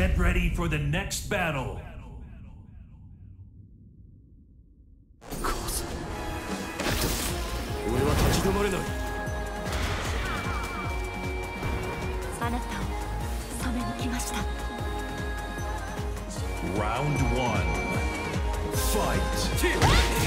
Get ready for the next battle. 俺は立ち止まれない。 あなたを止めに来ました。 Round 1. Fight.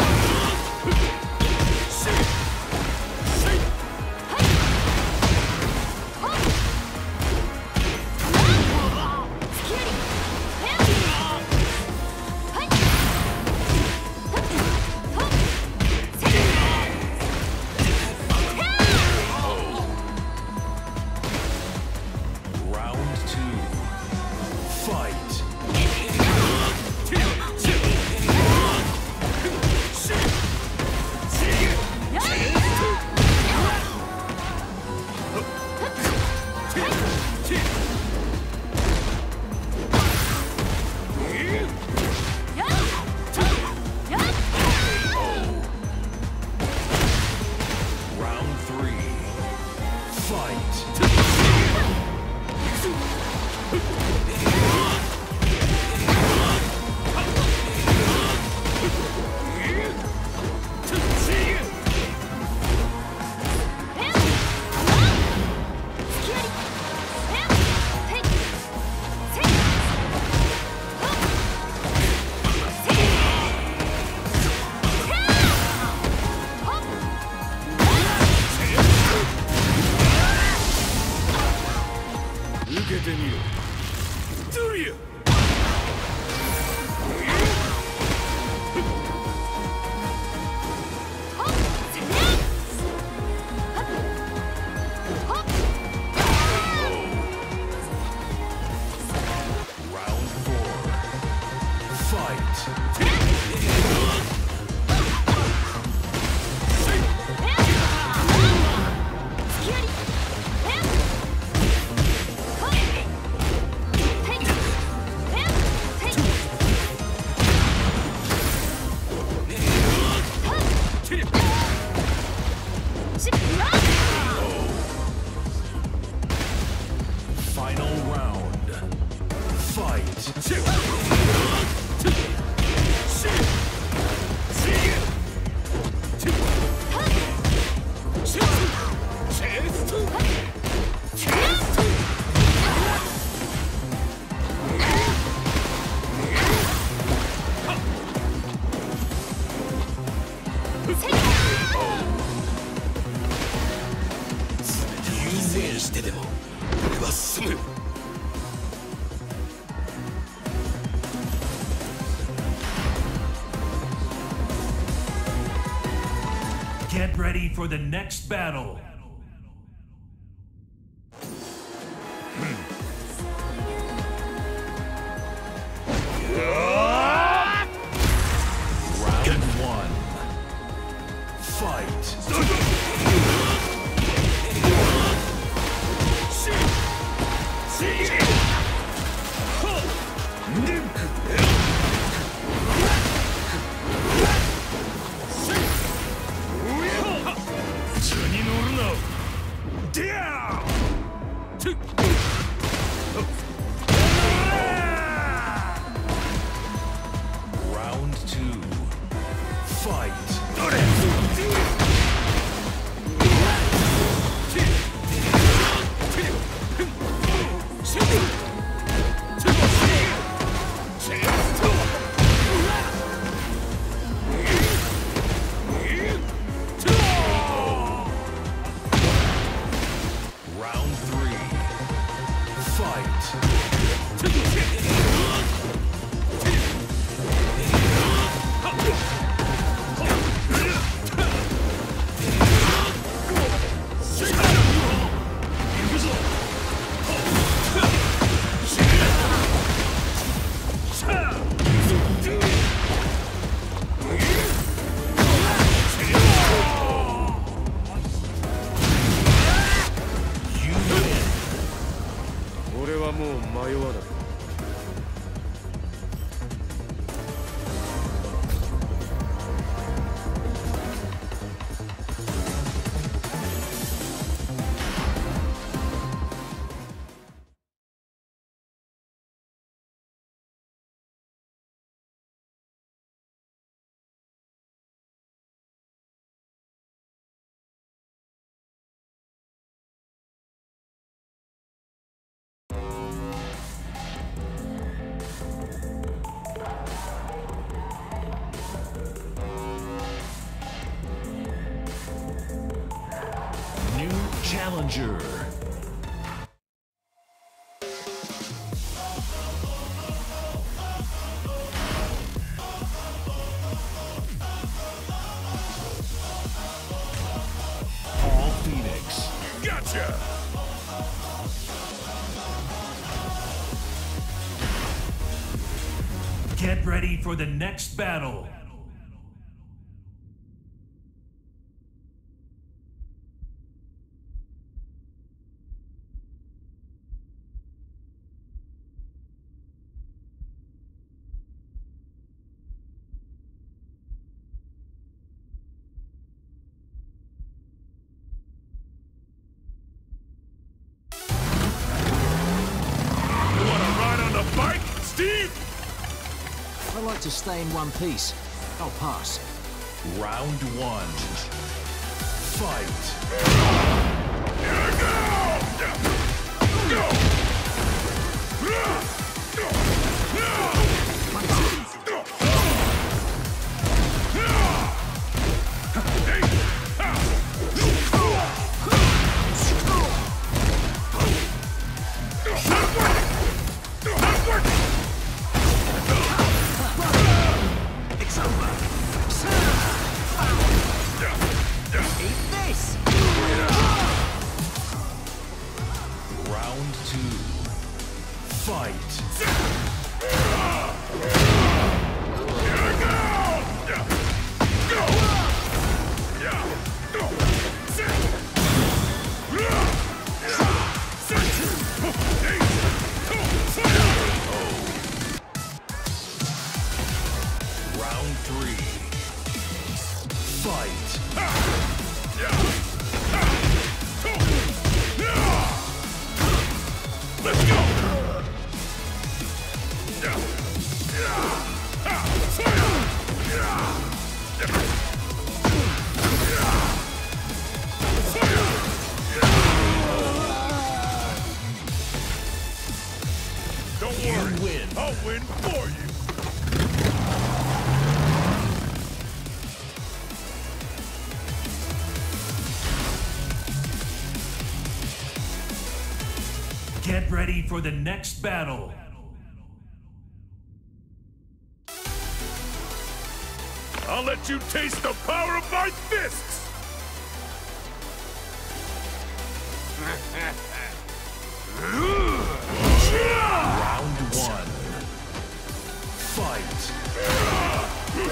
Get ready for the next battle. Round 1. Fight. Round 2. Fight. Round 3. Fight. challenger. Paul Phoenix. Gotcha! Get ready for the next battle. You wanna ride on the bike, Steve? I like to stay in one piece. I'll pass. Round one. Fight. Here we go! Go! It's over. Eat this! Round two. Fight. Round three. Fight. Let's go! Don't worry, win. I'll win for you. Get ready for the next battle. I'll let you taste the power of my fists! Round one. Fight.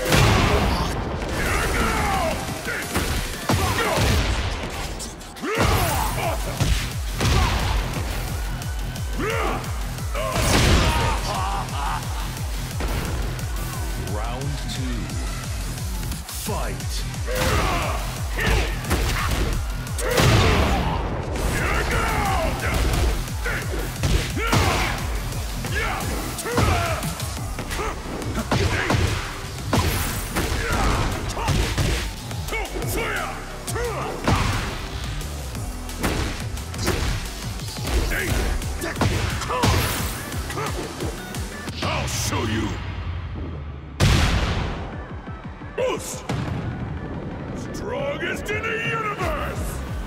Round two. Fight. I'll show you! Boost! Strongest in the universe!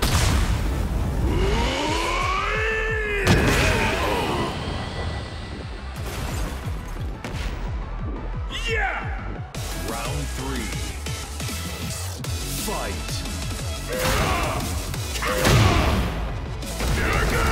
Yeah! Round three. Fight. Here we go!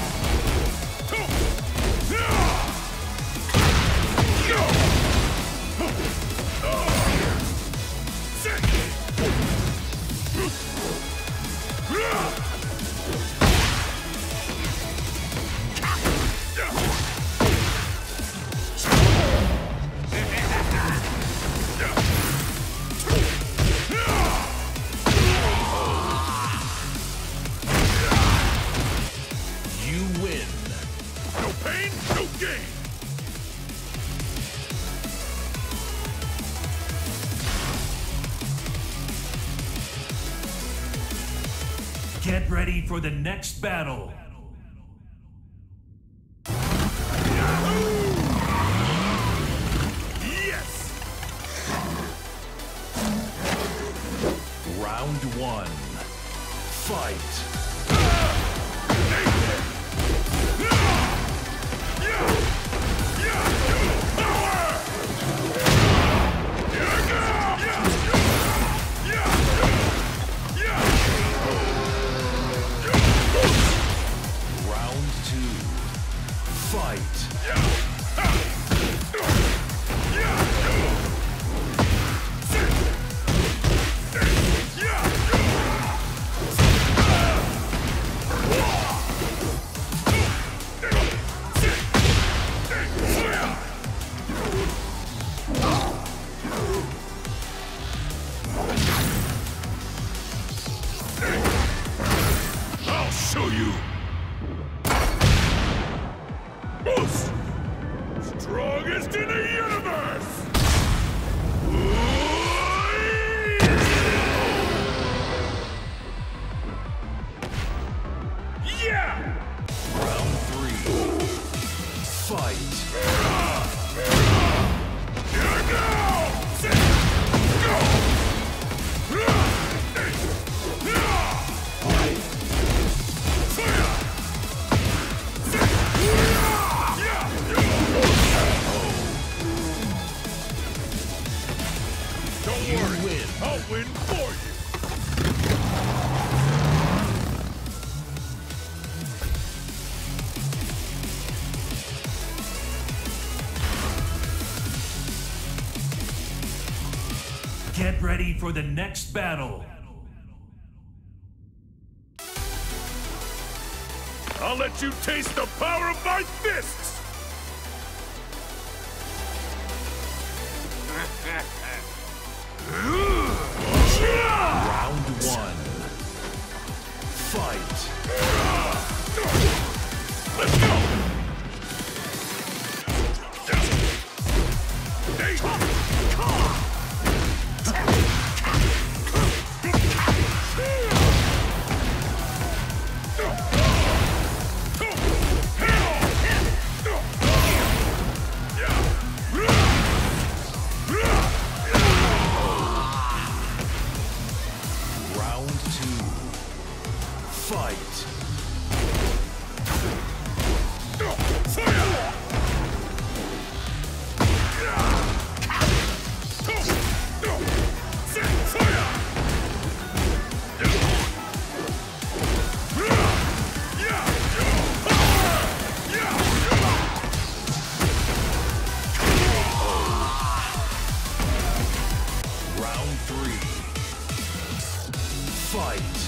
You win. No pain, no gain! Get ready for the next battle. Yes! Round one. Fight. You worry. win. I'll win for you. Get ready for the next battle. I'll let you taste the power of my fists! Round one. Fight. Let's go! Hey! Round two. Fight. Round three. Fight.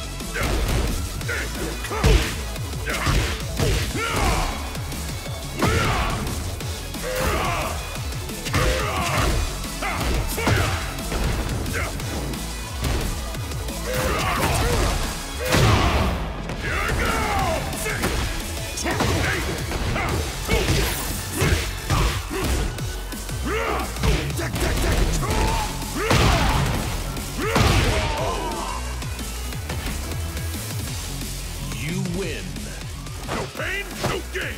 You win. No pain, no gain!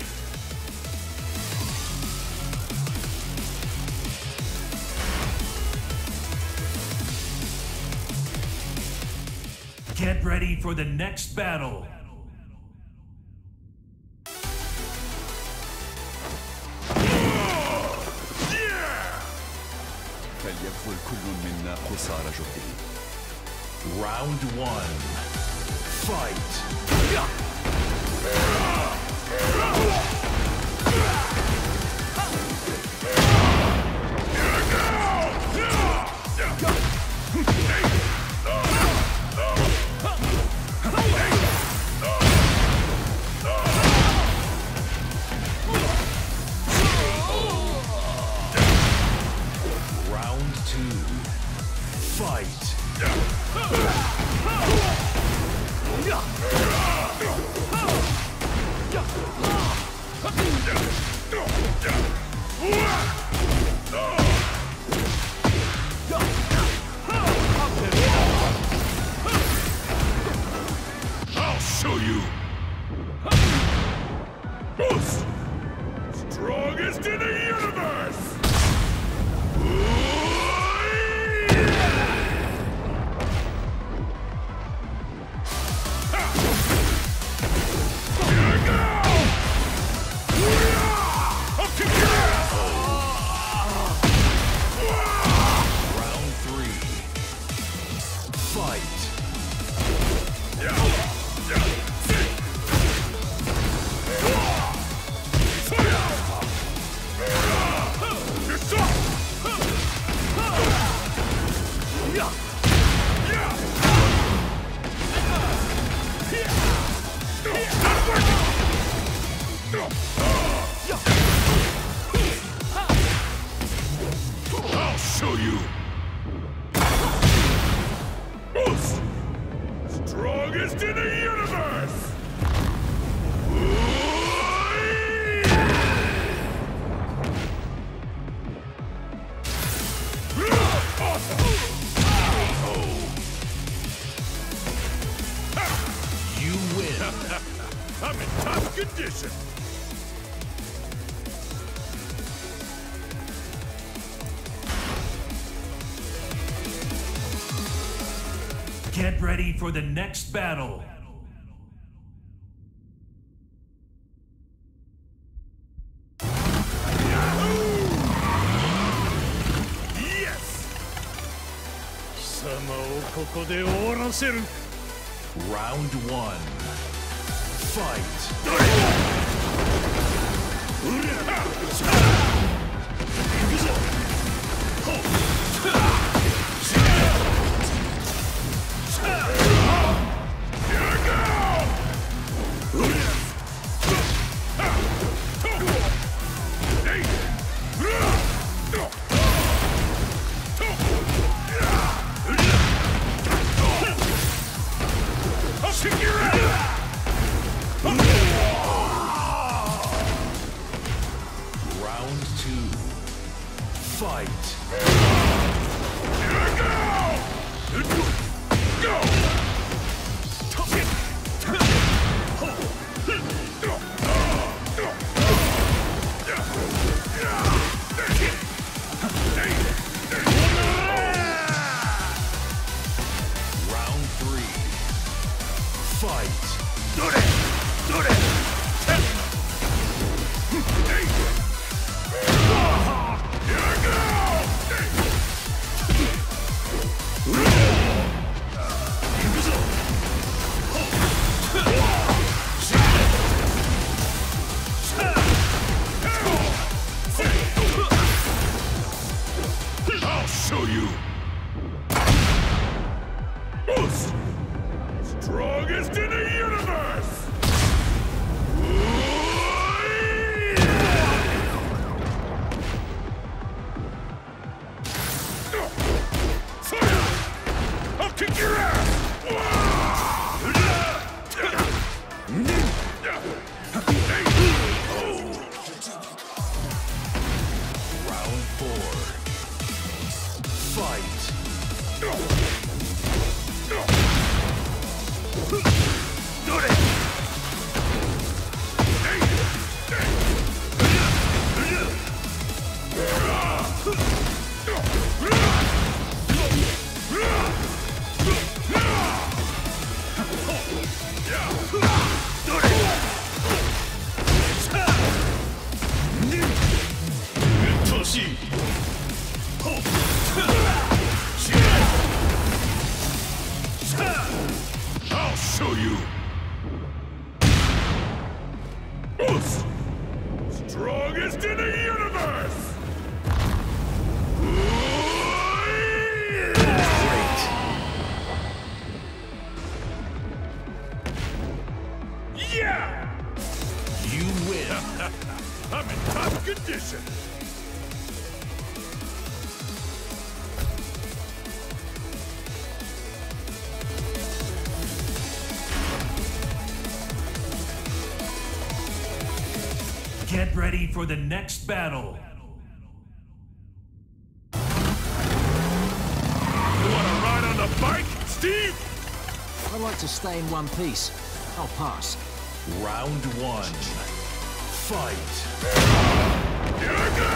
Get ready for the next battle. فليبذل كل منا قصارى جهده. Round one. Fight. Round two. Fight. I'll show you! Boost! Strongest in the universe! Round three. Fight. I'll show you! Boost! Strongest in the universe! You win. I'm in top condition! Get ready for the next battle. Yes! 様をここで終わらせる。 Round 1. Fight. 'Get ready for the next battle. You wanna ride on the bike, Steve? I like to stay in one piece. I'll pass. Round 1. Fight. Here I go!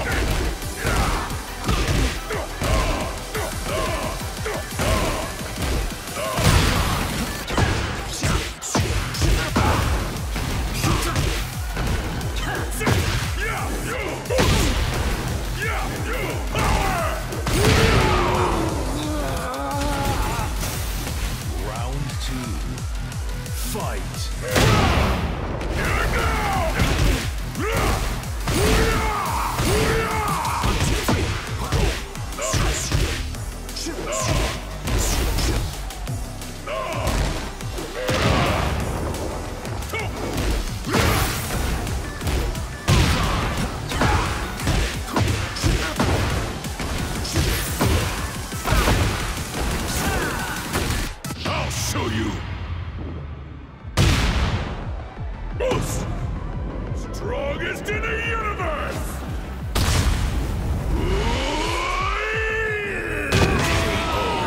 Strongest in the universe!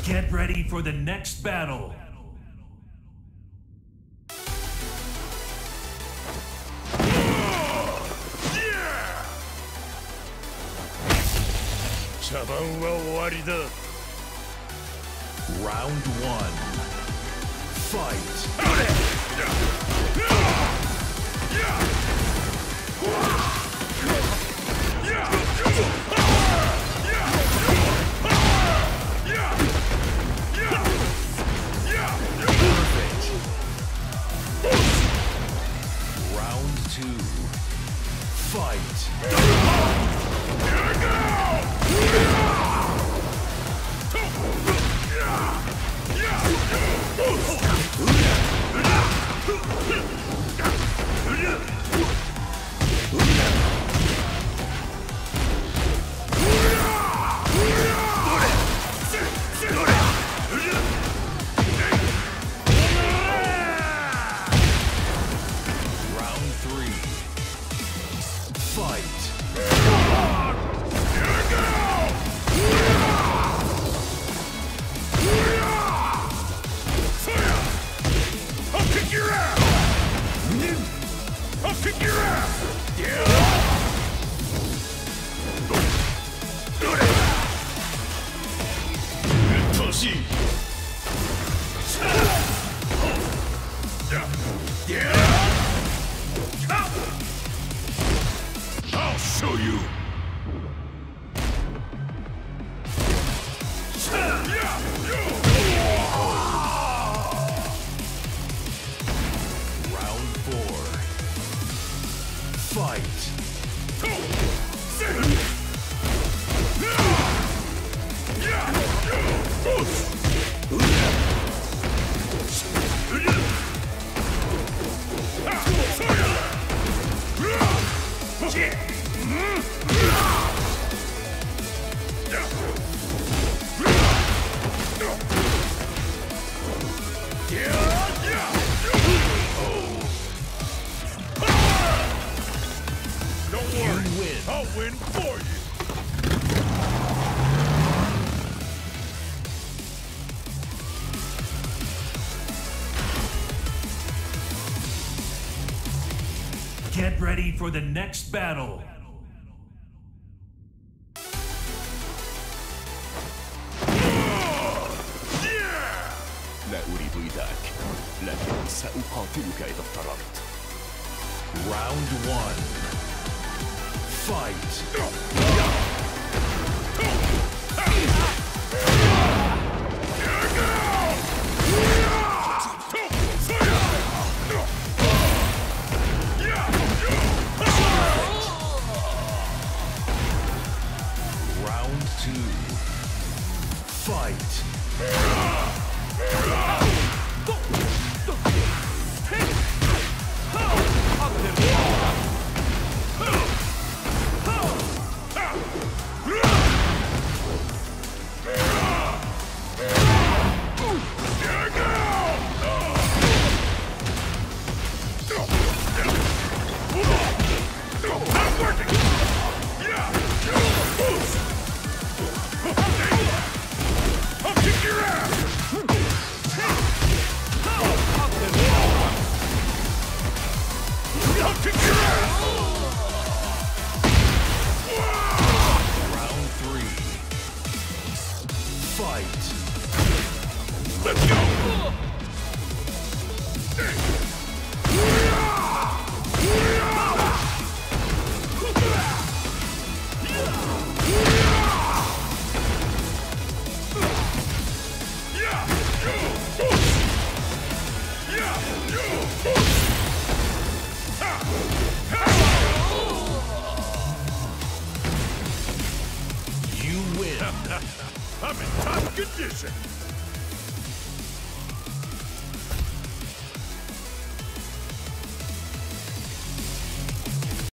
Get ready for the next battle. Round one. Fight. Round two. Fight. Round three. Fight. I'll kick your ass! I'll kick your ass! I'll show you! Round four. Fight. Don't worry, I'll win for you! Get ready for the next battle. لا أريد إيذاك، لكن سأقاتلك إذا اضطررت. Round one. Fight. Round two. Fight. Round three. Fight. Let's go! You win. I'm in top condition.